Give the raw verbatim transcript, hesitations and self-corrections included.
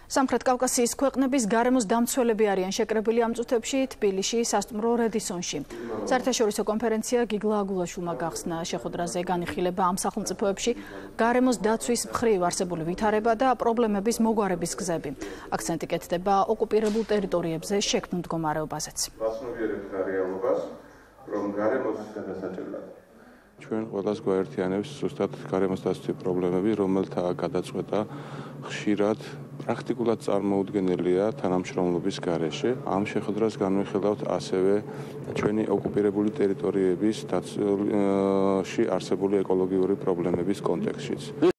სამხრეთ კავკასიის ქვეყნების გარემოს დამცველები არიან შეკრებილი ამ წუთებში თბილისში, სასტუმრო რედისონში. საერთაშორისო კონფერენცია გიგლა აგულაშვილმა გახსნა შეხვედრაზე განიხილება ამ სახელმწიფოებში გარემოს დაცვის მხრივ არსებული ვითარება და პრობლემების მოგვარების გზები. აქცენტი კეთდება ოკუპირებულ ტერიტორიებზე შექმნილ მდგომარეობაზეც. ჩვენ ყველას გვაერთიანებს ზუსტად გარემოს დაცვის პრობლემები, რომელთა გადაწყვეტა ხშირად პრაქტიკულად წარმოუდგენელია თანამშრომლობის გარეშე. ამ შეხვედრას განვიხილავთ ასევე ჩვენი ოკუპირებული ტერიტორიების დაცვაში არსებული ეკოლოგიური პრობლემების კონტექსტშიც.